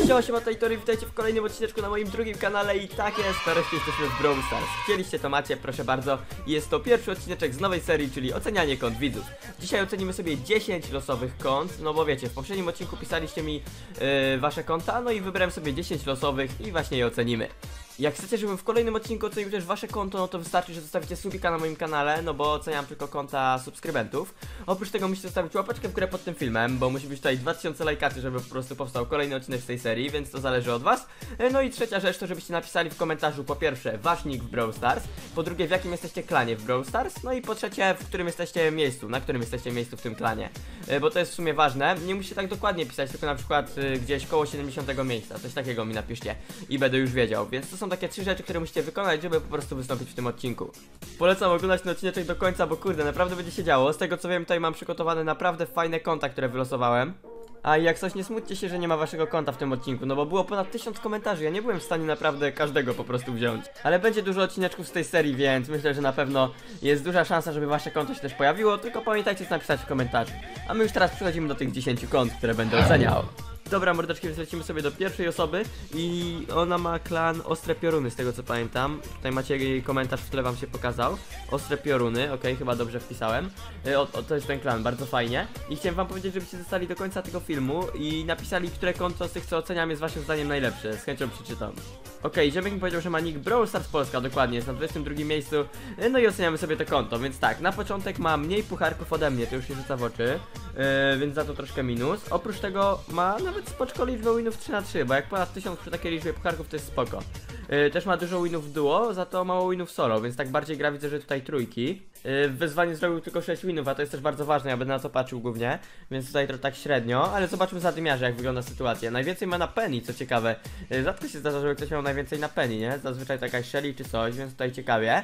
Siema, Tory, witajcie w kolejnym odcineczku na moim drugim kanale i tak jest, nareszcie jesteśmy w Brawl Stars. Chcieliście, to macie, proszę bardzo. Jest to pierwszy odcineczek z nowej serii, czyli ocenianie kont widzów. Dzisiaj ocenimy sobie 10 losowych kont, no bo wiecie, w poprzednim odcinku pisaliście mi wasze konta, no i wybrałem sobie 10 losowych i właśnie je ocenimy. Jak chcecie, żebym w kolejnym odcinku ocenił też wasze konto, no to wystarczy, że zostawicie subika na moim kanale, no bo oceniam tylko konta subskrybentów. Oprócz tego musicie zostawić łapeczkę w górę pod tym filmem, bo musi być tutaj 2000 lajkaczy, żeby po prostu powstał kolejny odcinek z tej serii, więc to zależy od was. No i trzecia rzecz to, żebyście napisali w komentarzu po pierwsze wasz nick w Brawl Stars, po drugie w jakim jesteście klanie w Brawl Stars, no i po trzecie w którym jesteście miejscu, na którym jesteście miejscu w tym klanie. Bo to jest w sumie ważne, nie musicie tak dokładnie pisać, tylko na przykład gdzieś koło 70 miejsca, coś takiego mi napiszcie i będę już wiedział, więc to są takie 3 rzeczy, które musicie wykonać, żeby po prostu wystąpić w tym odcinku. Polecam oglądać ten odcineczek do końca, bo kurde, naprawdę będzie się działo. Z tego co wiem, tutaj mam przygotowane naprawdę fajne konta, które wylosowałem. A jak coś, nie smućcie się, że nie ma waszego konta w tym odcinku, no bo było ponad 1000 komentarzy, ja nie byłem w stanie naprawdę każdego po prostu wziąć. Ale będzie dużo odcineczków z tej serii, więc myślę, że na pewno jest duża szansa, żeby wasze konto się też pojawiło, tylko pamiętajcie co napisać w komentarzu. A my już teraz przechodzimy do tych 10 kont, które będę oceniał. Dobra, mordeczki, więc lecimy sobie do pierwszej osoby i ona ma klan Ostre Pioruny, z tego co pamiętam. Tutaj macie jej komentarz, w tle wam się pokazał. Ostre Pioruny, okej, chyba dobrze wpisałem. To jest ten klan, bardzo fajnie. I chciałem wam powiedzieć, żebyście zostali do końca tego filmu i napisali, które konto z tych, co oceniam, jest waszym zdaniem najlepsze. Z chęcią przeczytam. Okej, Ziemek mi powiedział, że ma nick Brawl Stars Polska, dokładnie, jest na 22 miejscu. No i oceniamy sobie to konto, więc tak, na początek ma mniej pucharków ode mnie, to już się rzuca w oczy, więc za to troszkę minus. Oprócz tego ma nawet spoczko liczbę winów 3×3, bo jak ponad 1000 przy takiej liczbie pucharków to jest spoko. Też ma dużo winów duo, za to mało winów solo, więc tak bardziej gra, widzę, że tutaj trójki. W wyzwaniu zrobił tylko 6 winów, a to jest też bardzo ważne, ja będę na to patrzył głównie, więc tutaj to tak średnio, ale zobaczmy za dymiarze, jak wygląda sytuacja. Najwięcej ma na Penny, co ciekawe. Rzadko się zdarza, żeby ktoś miał najwięcej na Penny, nie? Zazwyczaj to jakaś Shelly czy coś, więc tutaj ciekawie.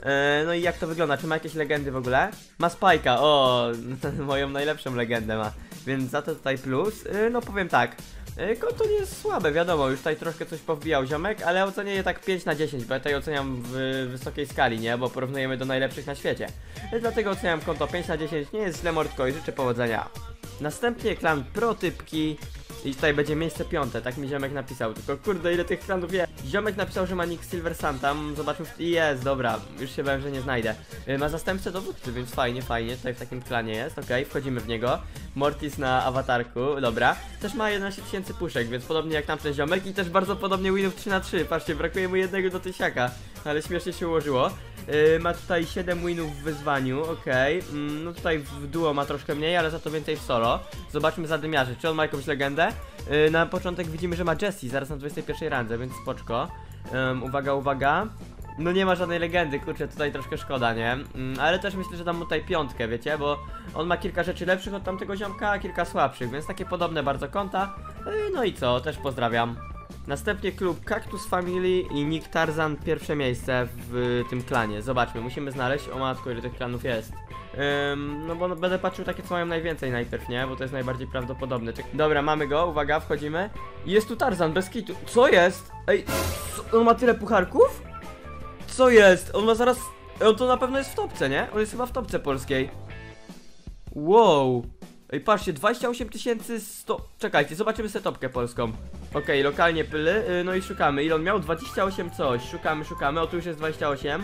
No i jak to wygląda? Czy ma jakieś legendy w ogóle? Ma Spike'a, o, moją najlepszą legendę ma, więc za to tutaj plus. No powiem tak, konto nie jest słabe, wiadomo, już tutaj troszkę coś powbijał ziomek, ale ocenię je tak 5/10, bo ja tutaj oceniam w wysokiej skali, nie? Bo porównujemy do najlepszych na świecie. Dlatego oceniam konto 5/10, nie jest źle, mordko, i życzę powodzenia. Następnie klan Protypki. I tutaj będzie miejsce 5, tak mi ziomek napisał. Tylko kurde, ile tych klanów jest. Ziomek napisał, że ma nick Silver Sun, tam zobaczmy. Jest, dobra, już się bałem, że nie znajdę. Ma zastępcę dowódcy, więc fajnie, fajnie. Tutaj w takim klanie jest, okej, wchodzimy w niego. Mortis na awatarku, dobra. Też ma 11 000 puszek, więc podobnie jak tamten ziomek. I też bardzo podobnie winów 3×3. Patrzcie, brakuje mu jednego do 1000, ale śmiesznie się ułożyło. Ma tutaj 7 winów w wyzwaniu, okej. No tutaj w duo ma troszkę mniej, ale za to więcej w solo. Zobaczmy zadymiarzy, czy on ma jakąś legendę? Na początek widzimy, że ma Jessie, zaraz na 21 randze, więc spoczko. Uwaga, uwaga. No nie ma żadnej legendy, kurczę, tutaj troszkę szkoda, nie? Ale też myślę, że dam mu tutaj 5, wiecie, bo on ma kilka rzeczy lepszych od tamtego ziomka, a kilka słabszych, więc takie podobne bardzo konta. No i co, też pozdrawiam. Następnie klub Cactus Family i Nick Tarzan, pierwsze miejsce w tym klanie. Zobaczmy, musimy znaleźć, o matko, ile tych klanów jest. No bo będę patrzył takie, co mają najwięcej najpierw, nie? Bo to jest najbardziej prawdopodobne. Dobra, mamy go, uwaga, wchodzimy. Jest tu Tarzan, bez kitu. Co jest? Ej, on ma tyle pucharków? Co jest? On ma zaraz... On to na pewno jest w topce, nie? On jest chyba w topce polskiej. Wow. Ej, patrzcie, 28 100... Czekajcie, zobaczymy sobie topkę polską. Okej, lokalnie pyly, no i szukamy. Ile on miał? 28 coś. Szukamy. O, tu już jest 28.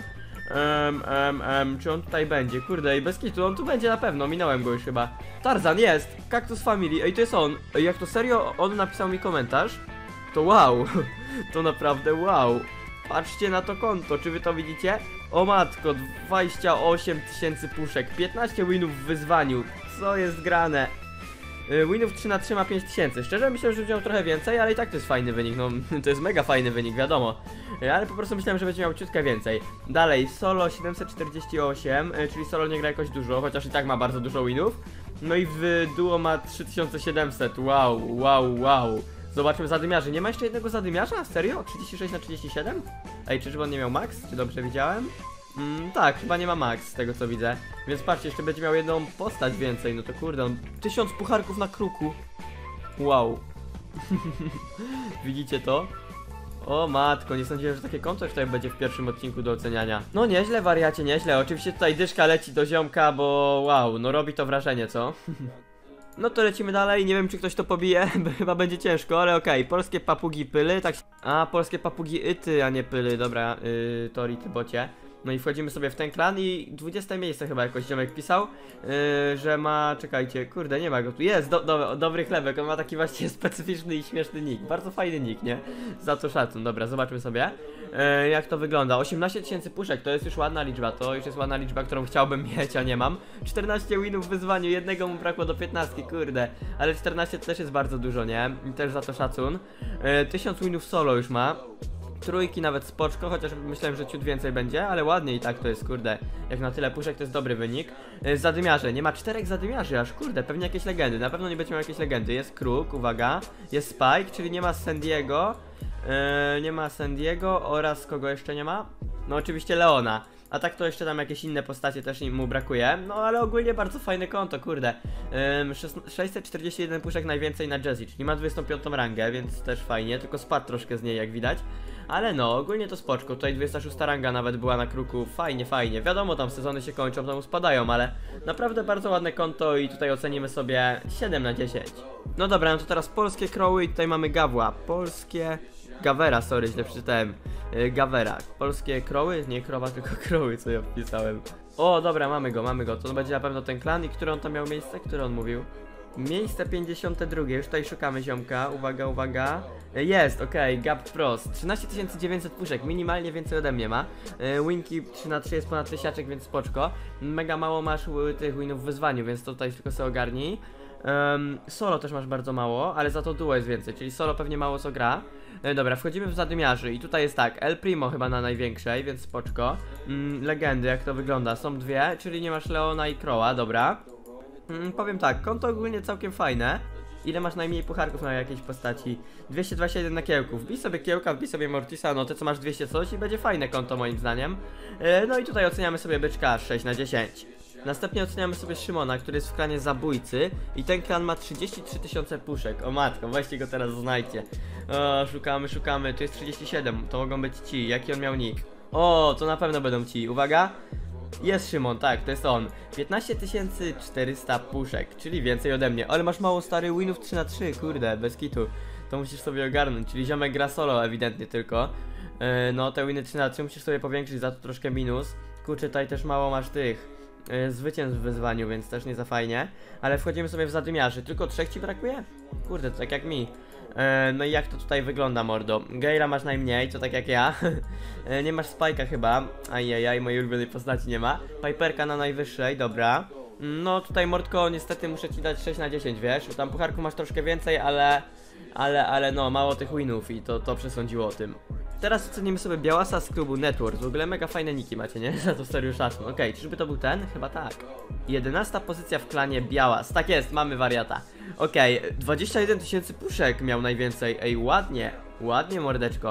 Czy on tutaj będzie? Kurde, i bez kitu, on tu będzie na pewno, minąłem go już chyba. Tarzan jest! Cactus Family, ej, to jest on. Ej, jak to serio on napisał mi komentarz, to wow. To naprawdę wow. Patrzcie na to konto, czy wy to widzicie? O matko, 28 000 puszek, 15 winów w wyzwaniu. Co jest grane? Winów 3×3 ma 5000. Szczerze myślę, że wziął trochę więcej, ale i tak to jest fajny wynik. No, to jest mega fajny wynik, wiadomo. Ale po prostu myślałem, że będzie miał ciutkę więcej. Dalej, solo 748, czyli solo nie gra jakoś dużo, chociaż i tak ma bardzo dużo winów. No i w duo ma 3700. Wow. Zobaczmy zadymiarzy. Nie ma jeszcze jednego zadymiarza? Serio? 36/37? Ej, czyżby on nie miał max? Czy dobrze widziałem? Tak, chyba nie ma max z tego co widzę. Więc patrzcie, jeszcze będzie miał jedną postać więcej. No to kurde, on 1000 pucharków na kruku. Wow. Widzicie to? O matko, nie sądziłem, że takie konto tutaj będzie w pierwszym odcinku do oceniania. No nieźle, wariacie, nieźle. Oczywiście tutaj dyszka leci do ziomka, bo wow, no robi to wrażenie, co? No to lecimy dalej, nie wiem czy ktoś to pobije, chyba będzie ciężko, ale okej. Polskie papugi pyly, tak. A, polskie papugi yty, a nie pyly, dobra, Tori, ty bocie. No i wchodzimy sobie w ten klan i 20 miejsce chyba jakoś ziomek pisał, że ma, czekajcie, kurde, nie ma go tu, jest, dobry chlebek, on ma taki właśnie specyficzny i śmieszny nick, bardzo fajny nick, nie? Za to szacun, dobra, zobaczmy sobie, jak to wygląda. 18 000 puszek, to jest już ładna liczba, to już jest ładna liczba, którą chciałbym mieć, a nie mam. 14 winów w wyzwaniu, jednego mu brakło do 15, kurde, ale 14 to też jest bardzo dużo, nie? I też za to szacun. 1000 winów solo już ma. Trójki nawet spoczko, chociaż myślałem, że ciut więcej będzie, ale ładnie i tak to jest, kurde. Jak na tyle puszek to jest dobry wynik. Zadymiarze, nie ma 4 zadymiarzy aż, kurde, pewnie jakieś legendy, na pewno nie będzie miał jakieś legendy. Jest Kruk, uwaga, jest Spike, czyli nie ma Sandiego, nie ma Sandiego oraz kogo jeszcze nie ma? No oczywiście Leona. A tak to jeszcze tam jakieś inne postacie też mu brakuje. No ale ogólnie bardzo fajne konto, kurde. 641 puszek najwięcej na Jessie, czyli ma 25 rangę, więc też fajnie. Tylko spadł troszkę z niej, jak widać. Ale no, ogólnie to spoczko. Tutaj 26 ranga nawet była na Kruku. Fajnie, fajnie. Wiadomo, tam sezony się kończą, tam spadają, ale naprawdę bardzo ładne konto i tutaj ocenimy sobie 7 na 10. No dobra, no to teraz polskie kroły i tutaj mamy Gawła. Polskie... Gawera, sorry, źle przeczytałem. Gawera. Polskie kroły? Nie krowa, tylko kroły, co ja wpisałem. O, dobra, mamy go. To będzie na pewno ten klan. I który on tam miał miejsce? Który on mówił? Miejsce 52. Już tutaj szukamy ziomka. Uwaga, uwaga. Jest, okej, Gap Frost. 13 900 puszek, minimalnie więcej ode mnie ma. Winki 3 na 3 jest ponad 1000, więc spoczko. Mega mało masz tych winów w wyzwaniu, więc to tutaj tylko sobie ogarnij. Solo też masz bardzo mało, ale za to duo jest więcej, czyli solo pewnie mało co gra. Dobra, wchodzimy w zadymiarzy i tutaj jest tak, El Primo chyba na największej, więc spoczko. Legendy, jak to wygląda, są dwie, czyli nie masz Leona i Crowa, dobra. Powiem tak, konto ogólnie całkiem fajne. Ile masz najmniej pucharków na jakiejś postaci? 221 na kiełków. Wbij sobie kiełka, wbij sobie Mortisa, no te co masz 200 coś i będzie fajne konto moim zdaniem. No i tutaj oceniamy sobie byczka 6 na 10. Następnie oceniamy sobie Szymona, który jest w klanie zabójcy i ten klan ma 33 000 puszek. O matko, weźcie go teraz, znajdźcie. O, szukamy, tu jest 37, to mogą być ci. Jaki on miał nick? O, to na pewno będą ci, uwaga. Jest Szymon, tak, to jest on. 15 400 puszek, czyli więcej ode mnie. Ale masz mało stary winów 3 na 3, kurde, bez kitu. To musisz sobie ogarnąć, czyli ziomek gra solo ewidentnie tylko. No te winy 3 na 3 musisz sobie powiększyć, za to troszkę minus. Kurczę, tutaj też mało masz tych zwycięstw w wyzwaniu, więc też nie za fajnie. Ale wchodzimy sobie w zadymiarzy, tylko 3 ci brakuje? Kurde, to tak jak mi. No i jak to tutaj wygląda, mordo? Gale'a masz najmniej, to tak jak ja. Nie masz Spike'a chyba. Ajajaj, mojej ulubionej postaci nie ma. Piperka na najwyższej, dobra. No tutaj, mordko, niestety muszę ci dać 6 na 10, wiesz? Tam pucharku masz troszkę więcej, ale no, mało tych winów i to przesądziło o tym. Teraz ocenimy sobie Białasa z klubu Network. W ogóle mega fajne niki macie, nie? Za to serio szacun. Okej, czyżby to był ten? Chyba tak. 11 pozycja w klanie Białas. Tak jest, mamy wariata. Okej, 21 000 puszek miał najwięcej. Ej, ładnie. Ładnie, mordeczko.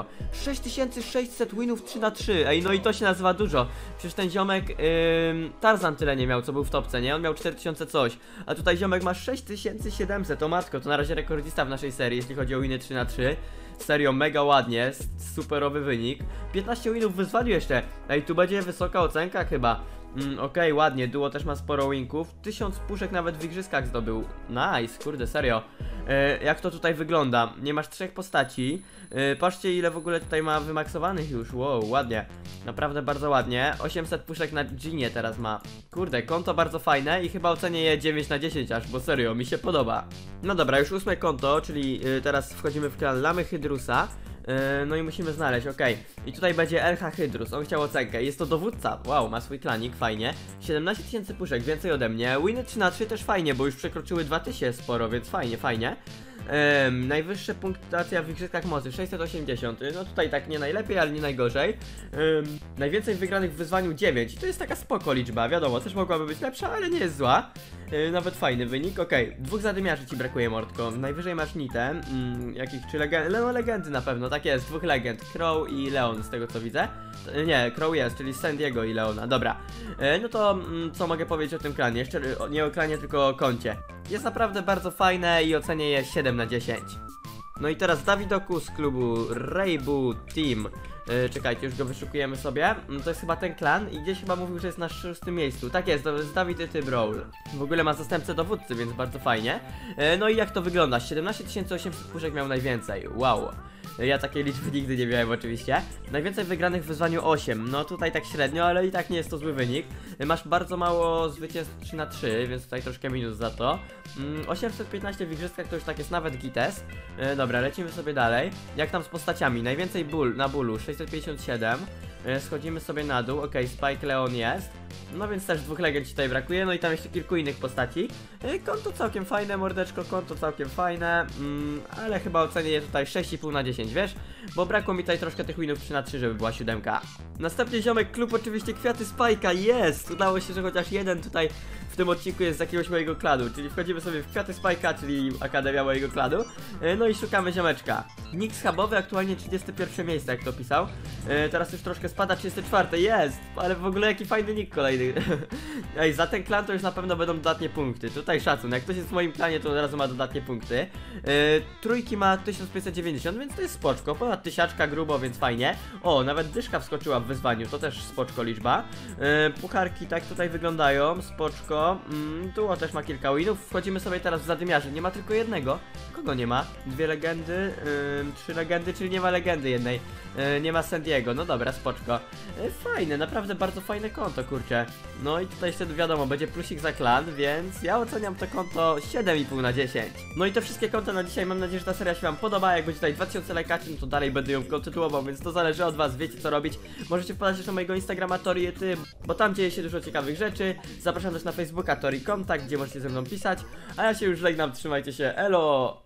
6600 winów 3 na 3. Ej, no i to się nazywa dużo. Przecież ten ziomek Tarzan tyle nie miał, co był w topce, nie? On miał 4000 coś. A tutaj ziomek ma 6700. To matko, to na razie rekordzista w naszej serii, jeśli chodzi o winy 3 na 3. Serio, mega ładnie, superowy wynik. 15 winów w wyzwaniu jeszcze. Ej, tu będzie wysoka ocenka chyba. Okej, ładnie, duo też ma sporo winków. 1000 puszek nawet w igrzyskach zdobył. Nice, kurde, serio. Jak to tutaj wygląda? Nie masz 3 postaci. Patrzcie, ile w ogóle tutaj ma wymaksowanych już. Wow, ładnie. Naprawdę bardzo ładnie. 800 puszek na Ginie teraz ma. Kurde, konto bardzo fajne i chyba ocenię je 9 na 10 aż, bo serio, mi się podoba. No dobra, już 8 konto, czyli teraz wchodzimy w klan Lamy Hydrusa. No i musimy znaleźć, okej. I tutaj będzie LH Hydrus, on chciał ocenkę. Jest to dowódca, wow, ma swój klanik, fajnie. 17 000 puszek, więcej ode mnie. Winy 3 na 3 też fajnie, bo już przekroczyły 2000 sporo, więc fajnie, fajnie. Najwyższa punktacja w igrzyskach mocy 680, no tutaj tak nie najlepiej, ale nie najgorzej. Najwięcej wygranych w wyzwaniu 9 i to jest taka spoko liczba, wiadomo, też mogłaby być lepsza, ale nie jest zła. Nawet fajny wynik, okej. 2 zadymiarzy ci brakuje, mordko. Najwyżej masz Nitę, jakich, czy legendy, no legendy na pewno, tak jest, 2 legend, Crow i Leon z tego co widzę. Nie, Crow jest, czyli Sandiego i Leona, dobra. No to co mogę powiedzieć o tym klanie, jeszcze nie o klanie, tylko o koncie. Jest naprawdę bardzo fajne i ocenię je 7 na 10. No i teraz Dawidoku z klubu Rainbow Team. Czekajcie, już go wyszukujemy sobie. To jest chyba ten klan i gdzieś chyba mówił, że jest na 6. miejscu. Tak jest, to jest Dawid Ty Brawl. W ogóle ma zastępcę dowódcy, więc bardzo fajnie. No i jak to wygląda? 17 800 puszek miał najwięcej. Wow. Ja takiej liczby nigdy nie miałem oczywiście. Najwięcej wygranych w wyzwaniu 8. No tutaj tak średnio, ale i tak nie jest to zły wynik. Masz bardzo mało zwycięstw 3/3, więc tutaj troszkę minus za to. 815 w igrzyskach to już tak jest nawet gites. Dobra, lecimy sobie dalej. Jak tam z postaciami? Najwięcej na bólu 657. Schodzimy sobie na dół. Ok, Spike Leon jest. No więc też 2 legend ci tutaj brakuje, no i tam jeszcze kilku innych postaci. Konto całkiem fajne, mordeczko, konto całkiem fajne, ale chyba ocenię je tutaj 6,5 na 10, wiesz? Bo brakło mi tutaj troszkę tych winów 3/3, żeby była 7. Następnie ziomek, klub oczywiście Kwiaty Spajka, jest! Udało się, że chociaż jeden tutaj w tym odcinku jest z jakiegoś mojego klanu, czyli wchodzimy sobie w Kwiaty Spajka, czyli Akademia mojego klanu. No i szukamy ziomeczka. Nick schabowy, aktualnie 31 miejsce, jak to pisał. Teraz już troszkę spada, 34, jest! Ale w ogóle jaki fajny nick kolejny. Ej, za ten klan to już na pewno będą dodatnie punkty. Tutaj szacun, jak ktoś jest w moim klanie, to od razu ma dodatnie punkty. Trójki ma 1590, więc to jest spoczko. Ponad 1000 grubo, więc fajnie. O, nawet dyszka wskoczyła w wyzwaniu, to też spoczko liczba. Pucharki tak tutaj wyglądają, spoczko. Tu też ma kilka winów. Wchodzimy sobie teraz w zadymiarzy. Nie ma tylko jednego. Kogo nie ma? 2 legendy, 3 legendy, czyli nie ma legendy jednej. Nie ma Sandiego, no dobra, spoczko. Fajne, naprawdę bardzo fajne konto, kurczę. No i tutaj jeszcze wiadomo, będzie plusik za klan, więc ja oceniam to konto 7,5 na 10. No i te wszystkie konta na dzisiaj, mam nadzieję, że ta seria się wam podoba. Jak będzie tutaj 2000 lajkaczy, no to dalej będę ją kontynuował, więc to zależy od was, wiecie co robić. Możecie wpadać też na mojego Instagrama Toriety, bo tam dzieje się dużo ciekawych rzeczy. Zapraszam też na Facebooka Tori Kontakt, gdzie możecie ze mną pisać. A ja się już żegnam, trzymajcie się, elo!